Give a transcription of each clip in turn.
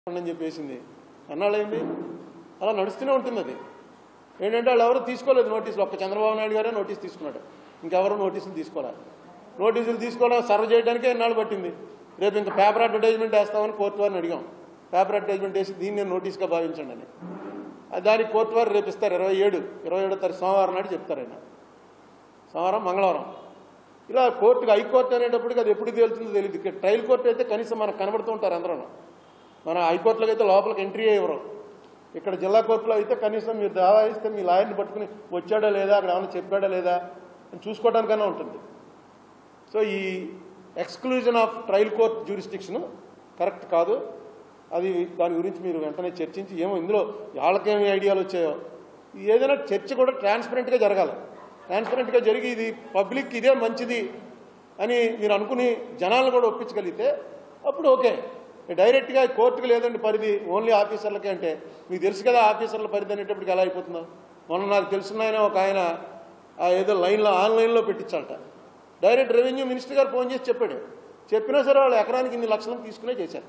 అని చెప్పేసింది అన్నాళ్ళైంది అలా నడుస్తూనే ఉంటుంది. అది ఏంటంటే వాళ్ళు ఎవరు తీసుకోలేదు నోటీసులు. ఒక్క చంద్రబాబు నాయుడు గారే నోటీస్ తీసుకున్నాడు, ఇంకెవరు నోటీసులు తీసుకోవాలి. నోటీసులు తీసుకోవడం సర్వ్ చేయడానికే ఎన్నాళ్ళు పట్టింది. రేపు ఇంకా పేపర్ అడ్వర్టైజ్మెంట్ వేస్తామని కోర్టు వారిని అడిగాం. పేపర్ అడ్వర్టైజ్మెంట్ వేసి దీన్ని నేను నోటీస్గా భావించండి అని. దానికి కోర్టు వారు రేపు ఇస్తారు. 27వ తారీఖు సోమవారం నాడు చెప్తారు. ఆయన సోమవారం మంగళవారం ఇలా కోర్టుకి హైకోర్టు అనేటప్పటికి అది ఎప్పుడు తేలుతుందో తెలియదు. ఇక్కడ ట్రయల్ కోర్టు అయితే కనీసం మనకు కనబడుతూ ఉంటారు అందరూ. మన హైకోర్టులోకి అయితే లోపలికి ఎంట్రీ ఇవ్వరు. ఇక్కడ జిల్లా కోర్టులో అయితే కనీసం మీరు దావా ఇస్తే మీ లాయర్ని పట్టుకుని వచ్చాడా లేదా, అక్కడ ఏమైనా చెప్పాడా లేదా అని చూసుకోవడానికైనా ఉంటుంది. సో ఈ exclusion of trial court jurisdiction correct కాదు. అది దాని గురించి మీరు వెంటనే చర్చించి ఏమో ఇందులో వాళ్ళకేమి ఐడియాలు వచ్చాయో ఏదైనా చర్చ కూడా ట్రాన్స్పరెంట్గా జరగాలి. ట్రాన్స్పరెంట్గా జరిగి ఇది పబ్లిక్ ఇదే మంచిది అని మీరు అనుకుని జనాలను కూడా ఒప్పించగలిగితే అప్పుడు ఓకే. డైరెక్ట్గా కోర్టుకు లేదండి పరిధి, ఓన్లీ ఆఫీసర్లకే అంటే మీకు తెలుసు కదా ఆఫీసర్ల పరిధి అనేటప్పటికి ఎలా అయిపోతుందో. మొన్న నాకు తెలుసున్న ఆయన ఒక ఆయన ఏదో ఆన్లైన్లో పెట్టించాలట. డైరెక్ట్ రెవెన్యూ మినిస్టర్ గారు ఫోన్ చేసి చెప్పాడు. చెప్పినా సరే వాళ్ళు ఎకరానికి ఇన్ని లక్షలను తీసుకునే చేశారు.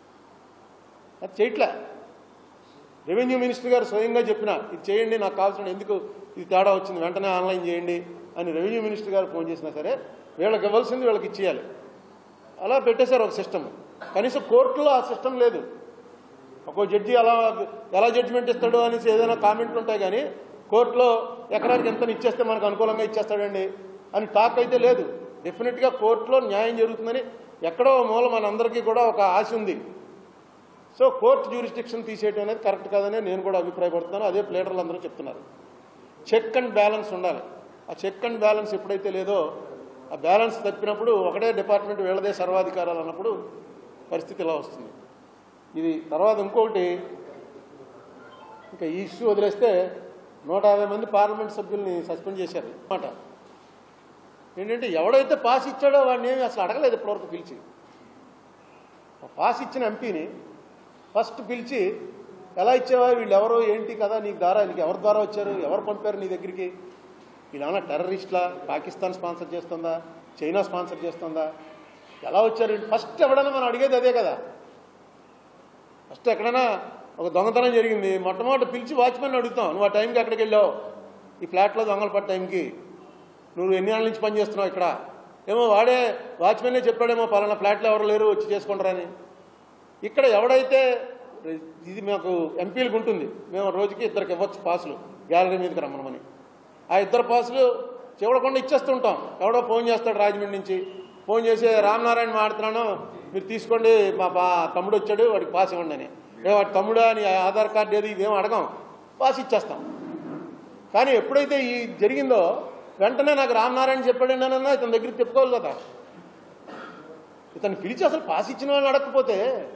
అది చేయట్లే. రెవెన్యూ మినిస్టర్ గారు స్వయంగా చెప్పినా ఇది చేయండి, నాకు కావాల్సిన ఎందుకు ఇది తేడా వచ్చింది వెంటనే ఆన్లైన్ చేయండి అని రెవెన్యూ మినిస్టర్ గారు ఫోన్ చేసినా సరే వీళ్ళకి ఇవ్వాల్సింది వీళ్ళకి ఇచ్చేయాలి. అలా పెట్టేశారు ఒక సిస్టమ్. కనీసం కోర్టులో ఆ సిస్టమ్ లేదు. ఒక్కో జడ్జి అలా ఎలా జడ్జిమెంట్ ఇస్తాడు అనేసి ఏదైనా కామెంట్లు ఉంటాయి, కానీ కోర్టులో ఎకరానికి ఎంత ఇచ్చేస్తే మనకు అనుకూలంగా ఇచ్చేస్తాడండి అని టాక్ అయితే లేదు. డెఫినెట్గా కోర్టులో న్యాయం జరుగుతుందని ఎక్కడో మూల మనందరికీ కూడా ఒక ఆశ ఉంది. సో కోర్టు జ్యూరిస్డిక్షన్ తీసేయడం అనేది కరెక్ట్ కాదని నేను కూడా అభిప్రాయపడుతున్నాను. అదే ప్లేడర్లు అందరూ చెప్తున్నారు. చెక్ అండ్ బ్యాలెన్స్ ఉండాలి. ఆ చెక్ అండ్ బ్యాలెన్స్ ఎప్పుడైతే లేదో, ఆ బ్యాలెన్స్ తప్పినప్పుడు ఒకటే డిపార్ట్మెంట్ వీళ్ళదే సర్వాధికారాలు అన్నప్పుడు పరిస్థితి ఇలా వస్తుంది. ఇది తర్వాత ఇంకొకటి, ఇంకా ఈ ఇష్యూ వదిలేస్తే 150 మంది పార్లమెంట్ సభ్యుల్ని సస్పెండ్ చేశారు అన్నమాట. ఏంటంటే ఎవడైతే పాస్ ఇచ్చాడో వాడిని ఏమి అసలు అడగలేదు ఇప్పటివరకు పిలిచి. పాస్ ఇచ్చిన ఎంపీని ఫస్ట్ పిలిచి ఎలా ఇచ్చావా, వీళ్ళు ఎవరో ఏంటి కదా, నీకు ఎవరి ద్వారా వచ్చారు, ఎవరు పంపారు నీ దగ్గరికి, వీళ్ళేమన్నా టెర్రరిస్ట్లా, పాకిస్తాన్ స్పాన్సర్ చేస్తుందా, చైనా స్పాన్సర్ చేస్తుందా, ఎలా వచ్చారు ఫస్ట్ ఎవడైనా మనం అడిగేది అదే కదా. ఫస్ట్ ఎక్కడైనా ఒక దొంగతనం జరిగింది మొట్టమొదటి పిలిచి వాచ్మెన్ అడుగుతాం, నువ్వు ఆ టైంకి ఎక్కడికి వెళ్ళావు, ఈ ఫ్లాట్లో దొంగలు పడ్డ టైంకి నువ్వు ఎన్ని ఏళ్ళ నుంచి పనిచేస్తున్నావు ఇక్కడ, ఏమో వాడే వాచ్మెన్నే చెప్పాడేమో పలానా ఫ్లాట్లో ఎవరు లేరు వచ్చి చేసుకుంటారని. ఇక్కడ ఎవడైతే ఇది మాకు ఎంపీలకు ఉంటుంది, మేము రోజుకి ఇద్దరికి ఇవ్వచ్చు పాసులు గ్యాలరీ మీదకి రమ్మనమని, ఆ ఇద్దరు పాసులు చూడకుండా ఇచ్చేస్తుంటాం. ఎవడో ఫోన్ చేస్తాడు రాజమండ్రి నుంచి, ఫోన్ చేసి రామనారాయణ మాడుతున్నాను మీరు తీసుకోండి, మా తమ్ముడు వచ్చాడు వాడికి పాస్ ఇవ్వండి అని. వాడి తమ్ముడా అని ఆధార్ కార్డు ఏది ఇవేమో అడగం, పాస్ ఇచ్చేస్తాం. కానీ ఎప్పుడైతే ఈ జరిగిందో వెంటనే నాకు రామనారాయణ చెప్పాడండి అన్నా ఇతని దగ్గరికి చెప్పుకోవాలి కదా. ఇతను పిలిచి అసలు పాస్ ఇచ్చిన వాళ్ళని అడగకపోతే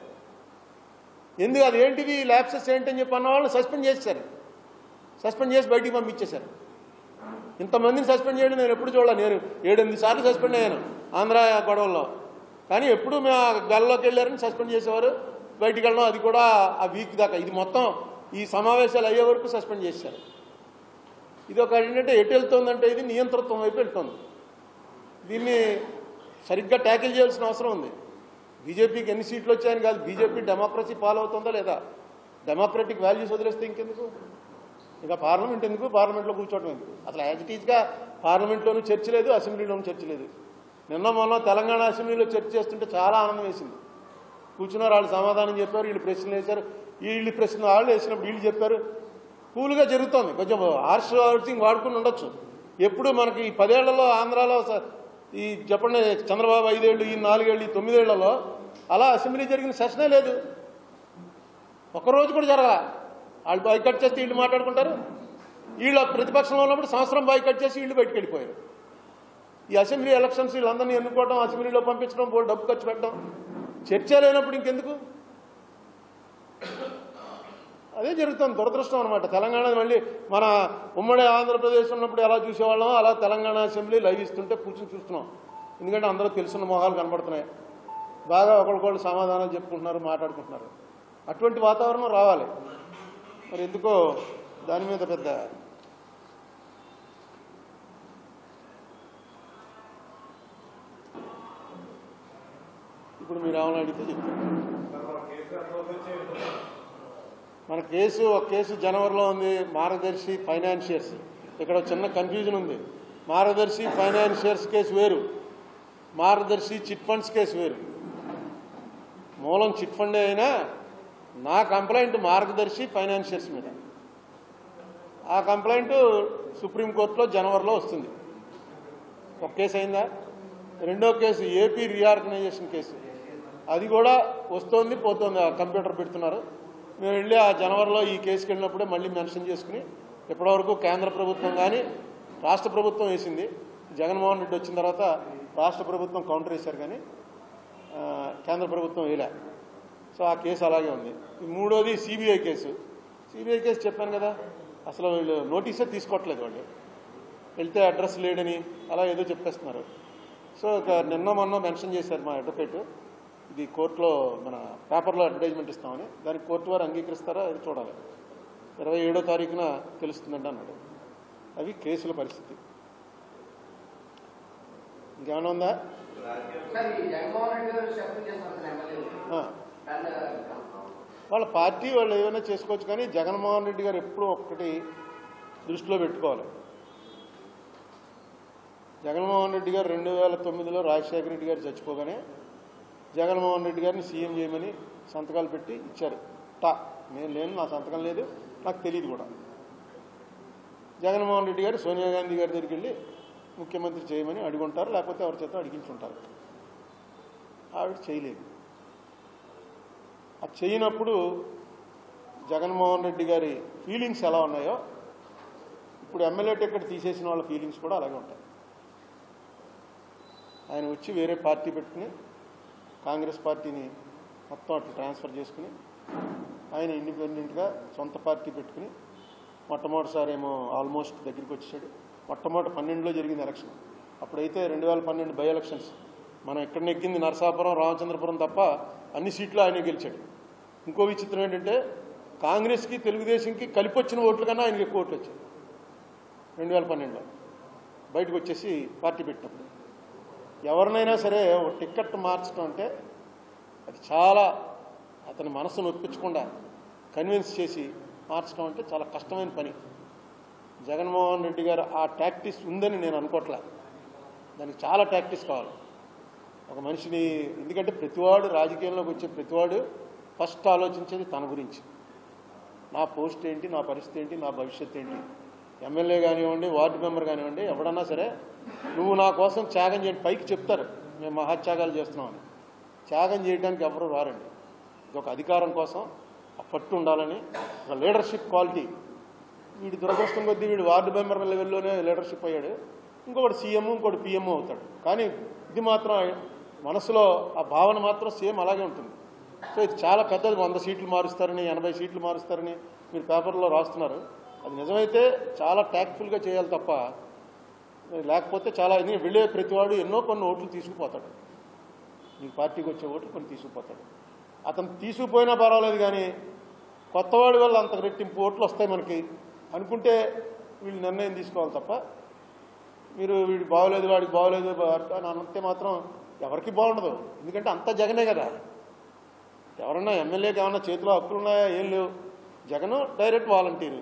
ఎందుకు, అది ఏంటిది ల్యాప్సెస్ ఏంటని చెప్పి అన్న వాళ్ళని సస్పెండ్ చేశారు. సస్పెండ్ చేసి బయటికి పంపించేశారు. ఇంతమందిని సస్పెండ్ చేయడం నేను ఎప్పుడు చూడాలి. నేను 7-8 సార్లు సస్పెండ్ అయ్యాను ఆంధ్ర గొడవల్లో. కానీ ఎప్పుడు మేము ఆ గల్లోకి వెళ్ళారని సస్పెండ్ చేసేవారు, బయటికి వెళ్ళడం అది కూడా ఆ వీక్ దాకా. ఇది మొత్తం ఈ సమావేశాలు అయ్యే వరకు సస్పెండ్ చేశారు. ఇది ఒక ఏంటంటే ఎటు వెళ్తుందంటే ఇది నియంతృత్వం వైపు వెళ్తుంది. దీన్ని సరిగ్గా ట్యాకిల్ చేయాల్సిన అవసరం ఉంది. బీజేపీకి ఎన్ని సీట్లు వచ్చాయని కాదు, బీజేపీ డెమోక్రసీ ఫాలో అవుతుందా లేదా, డెమోక్రటిక్ వాల్యూస్ వదిలేస్తే ఇంకెందుకు, ఇంకా పార్లమెంట్ ఎందుకు, పార్లమెంట్లో కూర్చోవడం ఎందుకు. అసలు యాజ్ ఇట్ ఈజ్గా పార్లమెంట్లోనూ చర్చ లేదు, అసెంబ్లీలోనూ చర్చ లేదు. నిన్న మొన్న తెలంగాణ అసెంబ్లీలో చర్చ చేస్తుంటే చాలా ఆనందం వేసింది. కూర్చున్నారు, వాళ్ళు సమాధానం చెప్పారు, వీళ్ళు ప్రశ్నలు వేశారు, వీళ్ళు ప్రశ్నలు వాళ్ళు వేసినప్పుడు వీళ్ళు చెప్పారు. కూల్గా జరుగుతోంది. కొంచెం హార్ష్ వర్డింగ్ వాడుకుని ఉండొచ్చు. ఎప్పుడు మనకి ఈ 10 ఏళ్లలో ఆంధ్రాలో ఈ చెప్పండి చంద్రబాబు 5 ఏళ్ళు, ఈ 4 ఏళ్ళు, ఈ 9 ఏళ్లలో అలా అసెంబ్లీ జరిగిన సెషనే లేదు. ఒక్కరోజు కూడా జరగాల. వాళ్ళు బాయ్కట్ చేస్తే వీళ్ళు మాట్లాడుకుంటారు, వీళ్ళు ప్రతిపక్షంలో ఉన్నప్పుడు సంవత్సరం బాయ్కట్ చేసి వీళ్ళు బయటకు వెళ్ళిపోయారు. ఈ అసెంబ్లీ ఎలక్షన్స్ వీళ్ళందరినీ ఎన్నుకోవడం, అసెంబ్లీలో పంపించడం, డబ్బు ఖర్చు పెట్టడం, చర్చ లేనప్పుడు ఇంకెందుకు. అదే జరుగుతుంది. దురదృష్టం అనమాట. తెలంగాణ మళ్ళీ మన ఉమ్మడి ఆంధ్రప్రదేశ్ ఉన్నప్పుడు ఎలా చూసేవాళ్ళం అలా తెలంగాణ అసెంబ్లీ లైవ్ ఇస్తుంటే కూర్చొని చూస్తున్నాం. ఎందుకంటే అందరూ తెలుసున్న మొహాలు కనబడుతున్నాయి, బాగా ఒకరికొకళ్ళు సమాధానాలు చెప్పుకుంటున్నారు, మాట్లాడుకుంటున్నారు. అటువంటి వాతావరణం రావాలి. మరి ఎందుకో దాని మీద పెద్ద ఇప్పుడు మీరు ఏమైనా అడిగితే చెప్పారు. మన కేసు ఒక కేసు జనవరిలో ఉంది, మార్గదర్శి ఫైనాన్షియర్స్. ఇక్కడ చిన్న కన్ఫ్యూజన్ ఉంది. మార్గదర్శి ఫైనాన్షియర్స్ కేసు వేరు, మార్గదర్శి చిట్ ఫండ్స్ కేసు వేరు. మూలం చిట్ ఫండే అయినా నా కంప్లైంట్ మార్గదర్శి ఫైనాన్షియర్స్ మీద. ఆ కంప్లైంట్ సుప్రీంకోర్టులో జనవరిలో వస్తుంది. ఒక కేసు అయిందా? రెండో కేసు ఏపీ రీఆర్గనైజేషన్ కేసు, అది కూడా వస్తోంది పోతుంది. ఆ కంప్యూటర్ పెడుతున్నారు. మేము వెళ్ళి ఆ జనవరిలో ఈ కేసుకి వెళ్ళినప్పుడే మళ్ళీ మెన్షన్ చేసుకుని, ఇప్పటివరకు కేంద్ర ప్రభుత్వం కానీ రాష్ట్ర ప్రభుత్వం వేసింది. జగన్మోహన్ రెడ్డి వచ్చిన తర్వాత రాష్ట్ర ప్రభుత్వం కౌంటర్ వేశారు, కానీ కేంద్ర ప్రభుత్వం వేయలే. సో ఆ కేసు అలాగే ఉంది. మూడోది సిబిఐ కేసు. సిబిఐ కేసు చెప్పాను కదా, అసలు వీళ్ళు నోటీసే తీసుకోవట్లేదు. వాళ్ళు వెళ్తే అడ్రస్ లేడని అలా ఏదో చెప్పేస్తున్నారు. సో నిన్న మొన్న మెన్షన్ చేశారు మా అడ్వకేట్, ఇది కోర్టులో మన పేపర్లో అడ్వర్టైజ్మెంట్ ఇస్తామని. దానికి కోర్టు వారు అంగీకరిస్తారా అది చూడాలి. 27వ తారీఖున తెలుస్తుందండి అన్నాడు. అవి కేసుల పరిస్థితి. ఇంకేమైనా ఉందా? వాళ్ళ పార్టీ వాళ్ళు ఏమైనా చేసుకోవచ్చు, కానీ జగన్మోహన్ రెడ్డి గారు ఎప్పుడూ ఒక్కటి దృష్టిలో పెట్టుకోవాలి. జగన్మోహన్ రెడ్డి గారు 2009లో రాజశేఖర రెడ్డి గారు చచ్చిపోగానే జగన్మోహన్ రెడ్డి గారిని సీఎం చేయమని సంతకాలు పెట్టి ఇచ్చారు. నేను లేను, నా సంతకం లేదు, నాకు తెలియదు కూడా. జగన్మోహన్ రెడ్డి గారు సోనియా గాంధీ గారి దగ్గరికి వెళ్ళి ముఖ్యమంత్రి చేయమని అడుగుంటారు, లేకపోతే ఎవరి చేత అడిగించుంటారు. ఆవిడ చేయలేదు. అది చేయనప్పుడు జగన్మోహన్ రెడ్డి గారి ఫీలింగ్స్ ఎలా ఉన్నాయో ఇప్పుడు ఎమ్మెల్యే టికెట్ తీసేసిన వాళ్ళ ఫీలింగ్స్ కూడా అలాగే ఉంటాయి. ఆయన వచ్చి వేరే పార్టీ పెట్టుకుని కాంగ్రెస్ పార్టీని మొత్తం అట్లా ట్రాన్స్ఫర్ చేసుకుని ఆయన ఇండిపెండెంట్గా సొంత పార్టీ పెట్టుకుని మొట్టమొదటిసారి ఏమో ఆల్మోస్ట్ దగ్గరికి వచ్చాడు. మొట్టమొదటి 12లో జరిగింది ఎలక్షన్. అప్పుడైతే 2012 బై ఎలక్షన్స్ మనం ఎక్కడ నెగ్గింది నరసాపురం, రామచంద్రపురం తప్ప అన్ని సీట్లు ఆయన గెలిచాడు. ఇంకో విచిత్రం ఏంటంటే కాంగ్రెస్కి తెలుగుదేశంకి కలిపి వచ్చిన ఓట్ల కన్నా ఆయనకి ఎక్కువ ఓట్లు వచ్చాయి 2012లో బయటకు వచ్చేసి పార్టీ పెట్టినప్పుడు. ఎవరినైనా సరే ఒక టికెట్ మార్చడం అంటే అది చాలా అతని మనసును ఒప్పించకుండా కన్విన్స్ చేసి మార్చడం అంటే చాలా కష్టమైన పని. జగన్మోహన్ రెడ్డి గారు ఆ టాక్టిక్స్ ఉందని నేను అనుకోవట్లే. దానికి చాలా టాక్టిక్స్ కావాలి ఒక మనిషిని. ఎందుకంటే ప్రతివాడు రాజకీయంలోకి వచ్చే ప్రతివాడు ఫస్ట్ ఆలోచించేది తన గురించి. నా పోస్ట్ ఏంటి, నా పరిస్థితి ఏంటి, నా భవిష్యత్తు ఏంటి. ఎమ్మెల్యే కానివ్వండి, వార్డు మెంబర్ కానివ్వండి, ఎవడన్నా సరే నువ్వు నా కోసం త్యాగం చేయండి. పైకి చెప్తారు మేము మహాత్యాగాలు చేస్తున్నామని. త్యాగం చేయడానికి ఎవరు రారండి. ఇది ఒక అధికారం కోసం ఆ పట్టు ఉండాలని, ఒక లీడర్షిప్ క్వాలిటీ. వీడి దురదృష్టం కొద్దీ వీడు వార్డు మెంబర్ లెవెల్లోనే లీడర్షిప్ అయ్యాడు, ఇంకొకటి సీఎం, ఇంకోటి పిఎం అవుతాడు. కానీ ఇది మాత్రం మనసులో ఆ భావన మాత్రం సేమ్ అలాగే ఉంటుంది. సో ఇది చాలా పెద్దది. 100 సీట్లు మారుస్తారని, 80 సీట్లు మారుస్తారని మీరు పేపర్లో రాస్తున్నారు. అది నిజమైతే చాలా ట్యాక్ట్ఫుల్గా చేయాలి తప్ప, లేకపోతే చాలా వెళ్ళే ప్రతివాడు ఎన్నో కొన్ని ఓట్లు తీసుకుపోతాడు. మీ పార్టీకి వచ్చే ఓట్లు కొన్ని తీసుకుపోతాడు. అతను తీసుకుపోయినా పర్వాలేదు, కానీ కొత్తవాడి వల్ల అంత రెట్టింపు ఓట్లు వస్తాయి మనకి అనుకుంటే వీళ్ళు నిర్ణయం తీసుకోవాలి తప్ప, మీరు వీడికి బాగోలేదు, వాడికి బాగోలేదు అని అంతే మాత్రం ఎవరికి బాగుండదు. ఎందుకంటే అంతా జగనే కదా. ఎవరన్నా ఎమ్మెల్యేకి ఏమన్నా చేతిలో హక్కులు ఉన్నాయా? ఏం లేవు. Jagan direct volunteer.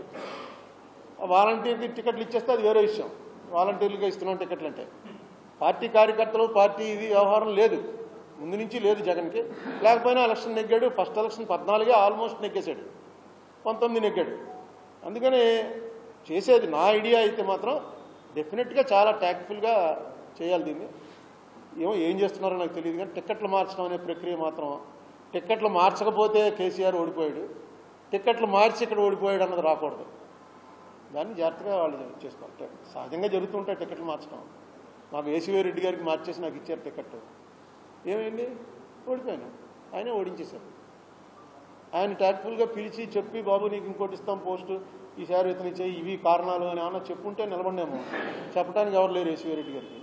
ఆ వాలంటీర్కి టికెట్లు ఇచ్చేస్తే అది వేరే విషయం. వాలంటీర్లుగా ఇస్తున్నాం టికెట్లు అంటే. పార్టీ కార్యకర్తలు, పార్టీ ఇది వ్యవహారం లేదు, ముందు నుంచి లేదు జగన్కి. లేకపోయినా ఎలక్షన్ నెగ్గాడు. ఫస్ట్ ఎలక్షన్ 14 ఆల్మోస్ట్ నెగ్గేశాడు, 19 నెగ్గాడు. అందుకని చేసేది నా ఐడియా అయితే మాత్రం డెఫినెట్గా చాలా ట్యాక్ట్ఫుల్గా చేయాలి దీన్ని. ఏం చేస్తున్నారో నాకు తెలియదు, కానీ టికెట్లు మార్చడం అనే ప్రక్రియ మాత్రం, టికెట్లు మార్చకపోతే కేసీఆర్ ఓడిపోయాడు, టికెట్లు మార్చి ఇక్కడ ఓడిపోయాడు అన్నది రాకూడదు. దాన్ని జాగ్రత్తగా వాళ్ళు చేసుకోవాలి. సహజంగా జరుగుతుంటాయి టికెట్లు మార్చడం. మాకు ఏసీవీ రెడ్డి గారికి మార్చేసి నాకు ఇచ్చారు టికెట్. ఏమైంది? ఓడిపోయాను. ఆయనే ఓడించేశారు. ఆయన ట్యాక్ట్ఫుల్గా పిలిచి చెప్పి, బాబు నీకు ఇంకోటి ఇస్తాం పోస్టు, ఈసారి ఇతను ఇచ్చేయి, ఇవి కారణాలు అని ఏమన్నా చెప్పుంటే నిలబడినాము. చెప్పడానికి ఎవరు లేరు ఏసీవీ రెడ్డి గారికి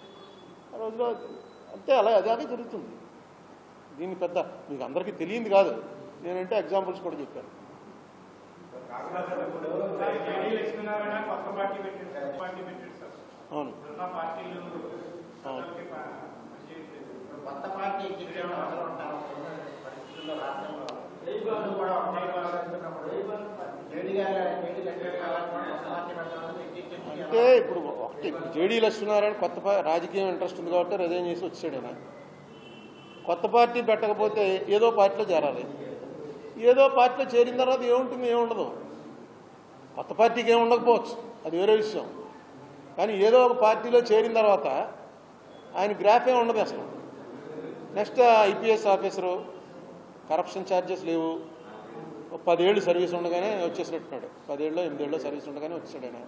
ఆ రోజులో. అంతే, అదే జరుగుతుంది. దీన్ని పెద్ద మీకు అందరికీ తెలియంది కాదు, నేనంటే ఎగ్జాంపుల్స్ కూడా చెప్పాను. అవును, అంటే ఇప్పుడు ఒకటి జేడీ లక్ష్మీనారాయణ కొత్త రాజకీయం ఇంట్రెస్ట్ ఉంది కాబట్టి రిజైన్ చేసి వచ్చాడు ఆయన. కొత్త పార్టీ పెట్టకపోతే ఏదో పార్టీలో చేరాలి. ఏదో పార్టీలో చేరిన తర్వాత ఏముంటుంది, ఏముండదు. కొత్త పార్టీకి ఏమి ఉండకపోవచ్చు, అది వేరే విషయం. కానీ ఏదో ఒక పార్టీలో చేరిన తర్వాత ఆయన గ్రాఫ్ ఏమి ఉండదు అసలు. Next IPS officer, corruption charges లేవు, 10 ఏళ్ళు సర్వీస్ ఉండగానే వచ్చేసినట్టున్నాడు. 10 ఏళ్ళు 8 ఏళ్ళు సర్వీస్ ఉండగానే వచ్చాడు ఆయన.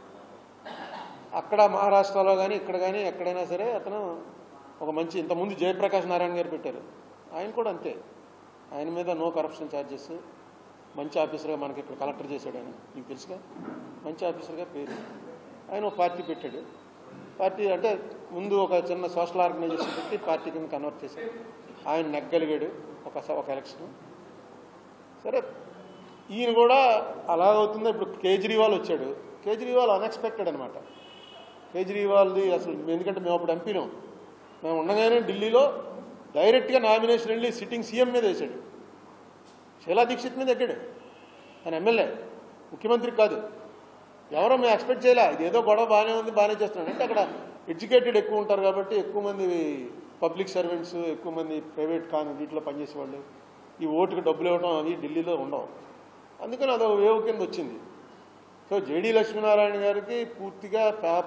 అక్కడ మహారాష్ట్రలో కానీ ఇక్కడ కానీ ఎక్కడైనా సరే అతను ఒక మంచి, ఇంతకుముందు జయప్రకాష్ నారాయణ గారు పెట్టారు, ఆయన కూడా అంతే. ఆయన మీద నో కరప్షన్ ఛార్జెస్, మంచి ఆఫీసర్గా మనకి ఇక్కడ కలెక్టర్ చేశాడు ఆయన, మీకు తెలుసుగా, మంచి ఆఫీసర్గా పేరు. ఆయన ఒక పార్టీ పెట్టాడు. పార్టీ అంటే ముందు ఒక చిన్న సోషల్ ఆర్గనైజేషన్ పెట్టి పార్టీ కింద కన్వర్ట్ చేశాడు. ఆయన నెగ్గలిగాడు ఒక ఎలక్షన్. సరే, ఈయన కూడా అలాగవుతుందో. ఇప్పుడు కేజ్రీవాల్ వచ్చాడు. కేజ్రీవాల్ అన్ఎక్స్పెక్టెడ్ అనమాట. కేజ్రీవాల్ది అసలు, ఎందుకంటే మేము అప్పుడు ఎంపీనాం, మేము ఉండగానే ఢిల్లీలో డైరెక్ట్గా నామినేషన్ వెళ్ళి సిట్టింగ్ సీఎం మీద వేశాడు. శీలా దీక్షిత్ మీద ఎక్కాడు. ఆయన ఎమ్మెల్యే, ముఖ్యమంత్రి కాదు. ఎవరో మేము ఎక్స్పెక్ట్ చేయలే. ఇదేదో గొడవ బాగానే ఉంది, బాగానే చేస్తున్నాడు. అంటే అక్కడ ఎడ్యుకేటెడ్ ఎక్కువ ఉంటారు కాబట్టి ఎక్కువ మంది పబ్లిక్ సర్వెంట్స్, ఎక్కువ మంది ప్రైవేట్ వీటిలో పనిచేసేవాళ్ళు. ఈ ఓటుకు డబ్బులు ఇవ్వడం అవి ఢిల్లీలో ఉండవు. అందుకని అదొక వేవ్ కింద వచ్చింది. సో జేడీ లక్ష్మీనారాయణ గారికి పూర్తిగా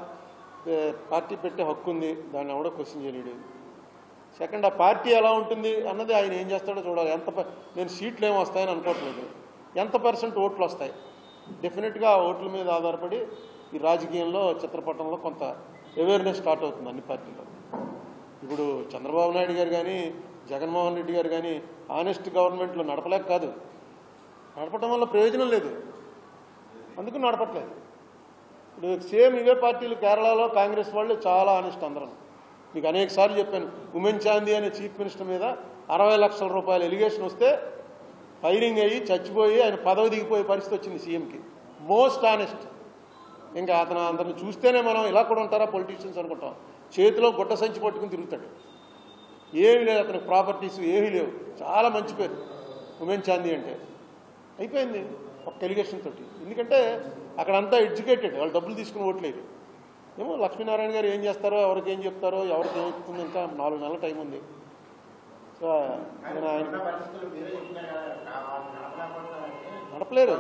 పార్టీ పెట్టే హక్కు ఉంది, దాన్ని ఎవడో క్వశ్చన్ చేయలేడు. సెకండ్, ఆ పార్టీ ఎలా ఉంటుంది అన్నది ఆయన ఏం చేస్తాడో చూడాలి. నేను సీట్లు ఏమి వస్తాయని అనుకోవట్లేదు, ఎంత % ఓట్లు వస్తాయి. డెఫినెట్గా ఆ ఓట్ల మీద ఆధారపడి ఈ రాజకీయంలో, చిత్రపటంలో కొంత అవేర్నెస్ స్టార్ట్ అవుతుంది అన్ని పార్టీలో. ఇప్పుడు చంద్రబాబు నాయుడు గారు కానీ జగన్మోహన్ రెడ్డి గారు కానీ ఆనెస్ట్ గవర్నమెంట్లో నడపలేక కాదు, నడపడం వల్ల ప్రయోజనం లేదు, అందుకు నడపట్లేదు. ఇప్పుడు సేమ్ ఇవే పార్టీలు కేరళలో కాంగ్రెస్ వాళ్ళు చాలా ఆనెస్ట్ అందరం. మీకు అనేక సార్లు చెప్పాను, ఉమెన్ చాందీ అనే చీఫ్ మినిస్టర్ మీద 60 లక్షల రూపాయల ఎలిగేషన్ వస్తే ఫైరింగ్ అయ్యి చచ్చిపోయి ఆయన పదవి దిగిపోయే పరిస్థితి వచ్చింది సీఎంకి. Most honest. ఇంకా అతను చూస్తేనే మనం ఇలా కూడా ఉంటారా పొలిటీషియన్స్ అనుకుంటాం. చేతిలో గుడ్డ సంచి పట్టుకుని తిరుగుతాడు. ఏమీ లేదు అతనికి, ప్రాపర్టీస్ ఏమీ లేవు. చాలా మంచి పేరు ఉమెన్ చాందీ అంటే. అయిపోయింది ఒక్క ఎలిగేషన్ తోటి. ఎందుకంటే అక్కడంతా ఎడ్యుకేటెడ్, వాళ్ళు డబ్బులు తీసుకుని ఓట్లేదు. ఏమో లక్ష్మీనారాయణ గారు ఏం చేస్తారో, ఎవరికి ఏం చెప్తారో, ఎవరికి ఏం చెప్తుందో, ఇంకా 4 నెలల టైం ఉంది. సో నేను ఆయన నడపలేరు.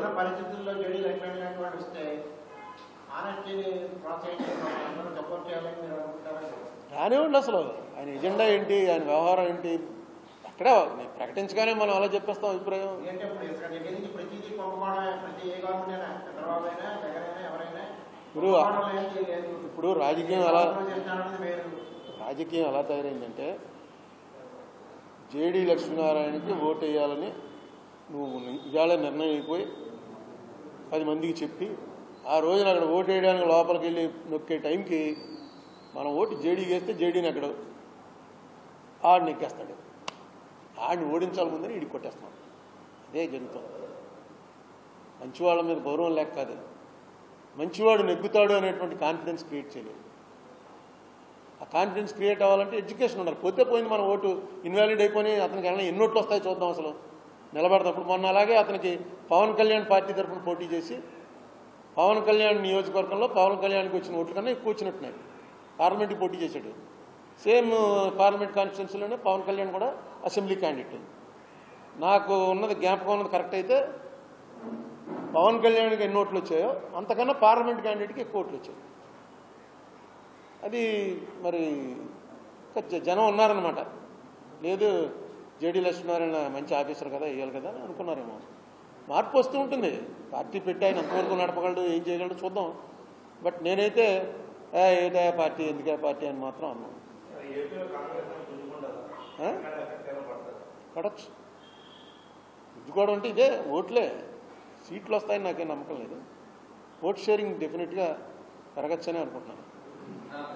రానివ్వండి, అసలు ఆయన ఎజెండా ఏంటి, ఆయన వ్యవహారం ఏంటి, అక్కడ ప్రకటించగానే మనం అలా చెప్పేస్తాం అభిప్రాయం. ఇప్పుడు రాజకీయం ఎలా తయారైందంటే, జేడీ లక్ష్మీనారాయణకి ఓటు వేయాలని నువ్వు ఇవాళ నిర్ణయం అయిపోయి 10 మందికి చెప్పి, ఆ రోజున అక్కడ ఓటు వేయడానికి లోపలికి వెళ్ళి నొక్కే టైంకి మనం ఓటు జేడీకి వేస్తే జేడీని అక్కడ ఆడిని ఎక్కేస్తాడు. ఆడిని ఓడించాలి ముందని ఈడికి కొట్టేస్తాం. అదే జరుగుతుంది. మంచివాళ్ళ మీద గౌరవం లేక కాదు, మంచివాడు నెగ్గుతాడు అనేటువంటి కాన్ఫిడెన్స్ క్రియేట్ చేయలేదు. ఆ కాన్ఫిడెన్స్ క్రియేట్ అవ్వాలంటే ఎడ్యుకేషన్ ఉండాలి. పోతే పోయింది, మన ఓటు ఇన్వాలిడ్ అయిపోయి అతనికి ఎన్ని ఓట్లు వస్తాయో చూద్దాం అసలు నిలబడతాం. మొన్న అలాగే అతనికి పవన్ కళ్యాణ్ పార్టీ తరఫున పోటీ చేసి పవన్ కళ్యాణ్ నియోజకవర్గంలో పవన్ కళ్యాణ్కి వచ్చిన ఓట్ల కన్నా ఎక్కువ వచ్చినట్టున్నాయి. పార్లమెంట్కి పోటీ చేశాడు. సేమ్ పార్లమెంట్ కాన్స్టిట్యున్సీలోనే పవన్ కళ్యాణ్ కూడా అసెంబ్లీ క్యాండిడేట్. నాకు ఉన్నది జ్ఞాపకం ఉన్నది కరెక్ట్ అయితే పవన్ కళ్యాణ్కి ఎన్ని ఓట్లు వచ్చాయో అంతకన్నా పార్లమెంట్ క్యాండిడేట్కి ఎక్కువ ఓట్లు వచ్చాయి. అది మరి జనం ఉన్నారనమాట. లేదు జేడీ లక్ష్మీనారాయణ మంచి ఆఫీసర్ కదా, వేయాలి కదా అని అనుకున్నారేమో. మార్పు వస్తూ ఉంటుంది. పార్టీ పెట్టి ఆయన ఎంతవరకు నడపగలడు, ఏం చేయగలడు చూద్దాం. బట్ నేనైతే ఏదా పార్టీ, ఎందుకే పార్టీ అని మాత్రం అన్నాను. పడచ్చు, గుద్దుకోవడం అంటే ఇదే, ఓట్లే, సీట్లు వస్తాయని నాకేం నమ్మకం లేదు. ఓట్ షేరింగ్ డెఫినెట్గా పెరగచ్చనే అనుకుంటున్నాను.